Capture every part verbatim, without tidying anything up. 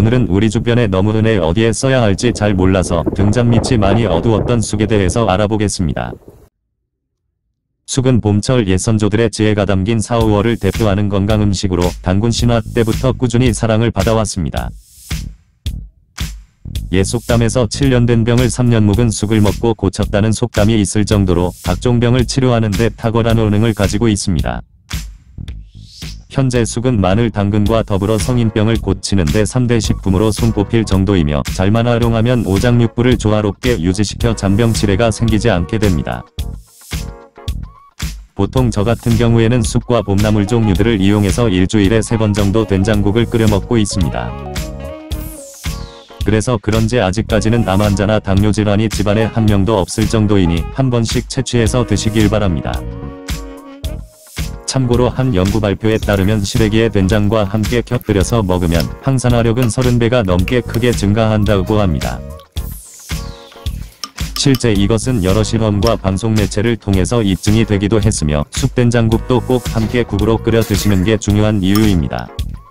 오늘은 우리 주변에 너무 흔해 어디에 써야 할지 잘 몰라서 등잔밑이 많이 어두웠던 쑥에 대해서 알아보겠습니다. 쑥은 봄철 옛 선조들의 지혜가 담긴 사오월을 대표하는 건강음식으로 단군 신화 때부터 꾸준히 사랑을 받아왔습니다. 옛 속담에서 칠 년 된 병을 삼 년 묵은 쑥을 먹고 고쳤다는 속담이 있을 정도로 각종 병을 치료하는 데 탁월한 효능을 가지고 있습니다. 현재 쑥은 마늘, 당근과 더불어 성인병을 고치는 데 삼 대 식품으로 손꼽힐 정도이며 잘만 활용하면 오장육부를 조화롭게 유지시켜 잔병 치레가 생기지 않게 됩니다. 보통 저 같은 경우에는 쑥과 봄나물 종류들을 이용해서 일주일에 세 번 정도 된장국을 끓여 먹고 있습니다. 그래서 그런지 아직까지는 암 환자나 당뇨 질환이 집안에 한 명도 없을 정도이니 한 번씩 채취해서 드시길 바랍니다. 참고로 한 연구 발표에 따르면 시래기에 된장과 함께 곁들여서 먹으면 항산화력은 삼십 배가 넘게 크게 증가한다고 합니다. 실제 이것은 여러 실험과 방송 매체를 통해서 입증이 되기도 했으며 쑥된장국도 꼭 함께 국으로 끓여 드시는 게 중요한 이유입니다.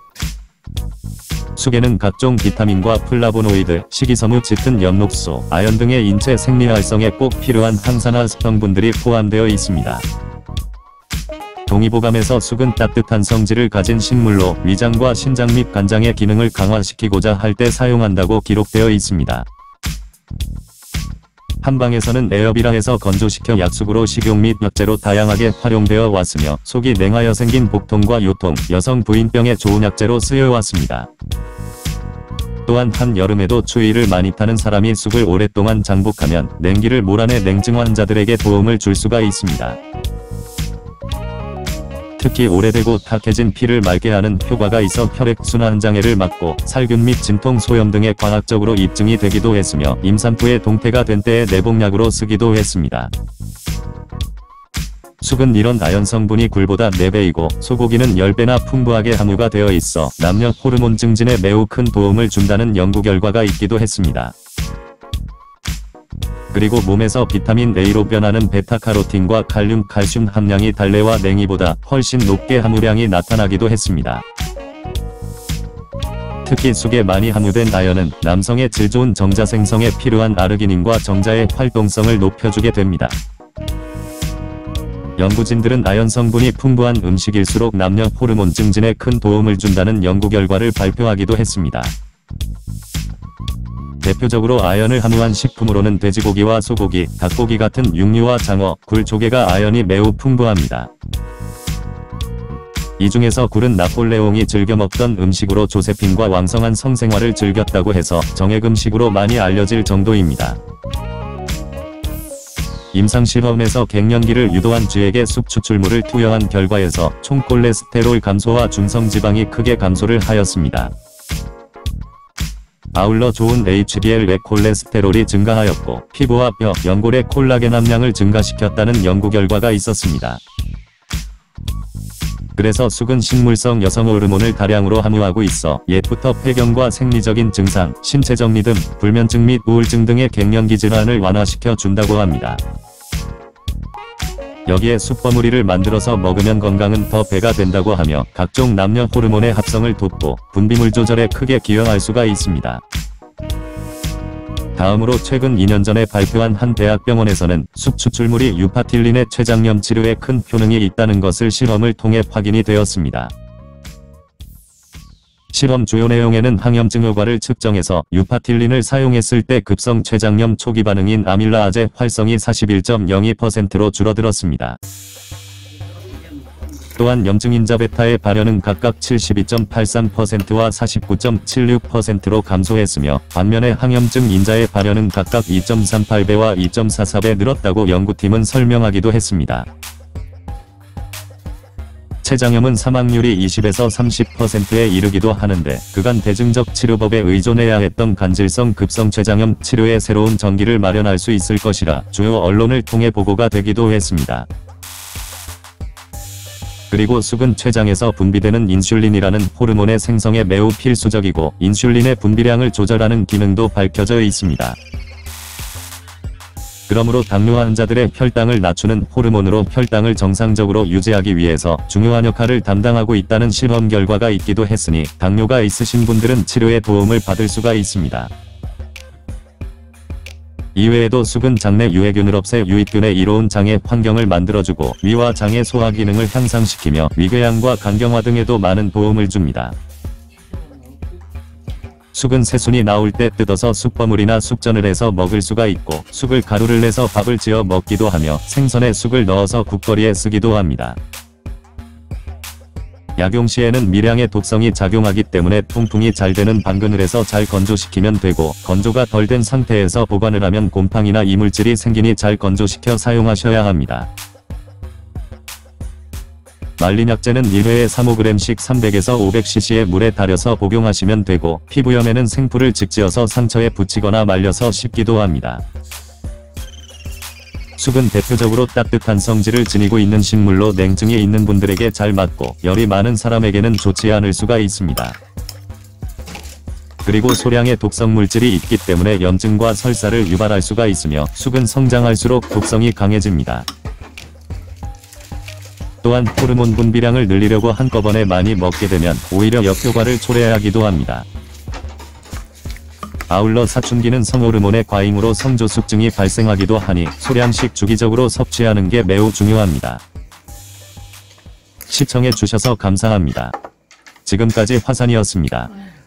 쑥에는 각종 비타민과 플라보노이드, 식이섬유, 짙은 엽록소, 아연 등의 인체 생리 활성에 꼭 필요한 항산화 성분들이 포함되어 있습니다. 동의보감에서 쑥은 따뜻한 성질을 가진 식물로 위장과 신장 및 간장의 기능을 강화시키고자 할 때 사용한다고 기록되어 있습니다. 한방에서는 에어비라 해서 건조시켜 약쑥으로 식용 및 약재로 다양하게 활용되어 왔으며 속이 냉하여 생긴 복통과 요통, 여성 부인병에 좋은 약재로 쓰여왔습니다. 또한 한여름에도 추위를 많이 타는 사람이 쑥을 오랫동안 장복하면 냉기를 몰아내 냉증 환자들에게 도움을 줄 수가 있습니다. 특히 오래되고 탁해진 피를 맑게 하는 효과가 있어 혈액순환 장애를 막고 살균 및 진통, 소염 등에 과학적으로 입증이 되기도 했으며 임산부의 동태가 된 때에 내복약으로 쓰기도 했습니다. 쑥은 이런 아연 성분이 굴보다 네 배이고 소고기는 십 배나 풍부하게 함유가 되어 있어 남녀 호르몬 증진에 매우 큰 도움을 준다는 연구 결과가 있기도 했습니다. 그리고 몸에서 비타민 A로 변하는 베타카로틴과 칼륨, 칼슘 함량이 달래와 냉이보다 훨씬 높게 함유량이 나타나기도 했습니다. 특히 쑥에 많이 함유된 아연은 남성의 질 좋은 정자 생성에 필요한 아르기닌과 정자의 활동성을 높여주게 됩니다. 연구진들은 아연 성분이 풍부한 음식일수록 남녀 호르몬 증진에 큰 도움을 준다는 연구 결과를 발표하기도 했습니다. 대표적으로 아연을 함유한 식품으로는 돼지고기와 소고기, 닭고기 같은 육류와 장어, 굴, 조개가 아연이 매우 풍부합니다. 이 중에서 굴은 나폴레옹이 즐겨 먹던 음식으로 조세핀과 왕성한 성생활을 즐겼다고 해서 정액음식으로 많이 알려질 정도입니다. 임상실험에서 갱년기를 유도한 쥐에게 쑥 추출물을 투여한 결과에서 총 콜레스테롤 감소와 중성지방이 크게 감소를 하였습니다. 아울러 좋은 에이치디엘 콜레스테롤이 증가하였고 피부와 뼈, 연골의 콜라겐 함량을 증가시켰다는 연구 결과가 있었습니다. 그래서 쑥은 식물성 여성 호르몬을 다량으로 함유하고 있어 옛부터 폐경과 생리적인 증상, 신체 정리 등 불면증 및 우울증 등의 갱년기 질환을 완화시켜 준다고 합니다. 여기에 쑥버무리를 만들어서 먹으면 건강은 더 배가 된다고 하며 각종 남녀 호르몬의 합성을 돕고 분비물 조절에 크게 기여할 수가 있습니다. 다음으로 최근 이 년 전에 발표한 한 대학병원에서는 쑥 추출물이 유파틸린의 췌장염 치료에 큰 효능이 있다는 것을 실험을 통해 확인이 되었습니다. 실험 주요 내용에는 항염증 효과를 측정해서 유파틸린을 사용했을 때 급성 췌장염 초기 반응인 아밀라아제 활성이 사십일 점 영이 퍼센트로 줄어들었습니다. 또한 염증인자 베타의 발현은 각각 칠십이 점 팔삼 퍼센트와 사십구 점 칠육 퍼센트로 감소했으며 반면에 항염증 인자의 발현은 각각 이 점 삼팔 배와 이 점 사사 배 늘었다고 연구팀은 설명하기도 했습니다. 췌장염은 사망률이 이십에서 삼십 퍼센트에 이르기도 하는데 그간 대증적 치료법에 의존해야 했던 간질성 급성 췌장염 치료에 새로운 전기를 마련할 수 있을 것이라 주요 언론을 통해 보고가 되기도 했습니다. 그리고 쑥은 췌장에서 분비되는 인슐린이라는 호르몬의 생성에 매우 필수적이고 인슐린의 분비량을 조절하는 기능도 밝혀져 있습니다. 그러므로 당뇨 환자들의 혈당을 낮추는 호르몬으로 혈당을 정상적으로 유지하기 위해서 중요한 역할을 담당하고 있다는 실험 결과가 있기도 했으니 당뇨가 있으신 분들은 치료에 도움을 받을 수가 있습니다. 이외에도 쑥은 장내 유해균을 없애 유익균의 이로운 장의 환경을 만들어주고 위와 장의 소화 기능을 향상시키며 위궤양과 간경화 등에도 많은 도움을 줍니다. 쑥은 새순이 나올 때 뜯어서 쑥버무리나 쑥전을 해서 먹을 수가 있고 쑥을 가루를 내서 밥을 지어 먹기도 하며 생선에 쑥을 넣어서 국거리에 쓰기도 합니다. 약용 시에는 미량의 독성이 작용하기 때문에 통풍이 잘 되는 방근을 해서 잘 건조시키면 되고 건조가 덜 된 상태에서 보관을 하면 곰팡이나 이물질이 생기니 잘 건조시켜 사용하셔야 합니다. 말린 약재는 일 회에 삼, 오 그램씩 삼백에서 오백 씨씨의 물에 달여서 복용하시면 되고 피부염에는 생풀을 직지어서 상처에 붙이거나 말려서 씹기도 합니다. 쑥은 대표적으로 따뜻한 성질을 지니고 있는 식물로 냉증이 있는 분들에게 잘 맞고 열이 많은 사람에게는 좋지 않을 수가 있습니다. 그리고 소량의 독성 물질이 있기 때문에 염증과 설사를 유발할 수가 있으며 쑥은 성장할수록 독성이 강해집니다. 또한 호르몬 분비량을 늘리려고 한꺼번에 많이 먹게 되면 오히려 역효과를 초래하기도 합니다. 아울러 사춘기는 성호르몬의 과잉으로 성조숙증이 발생하기도 하니 소량씩 주기적으로 섭취하는 게 매우 중요합니다. 시청해 주셔서 감사합니다. 지금까지 화산이었습니다.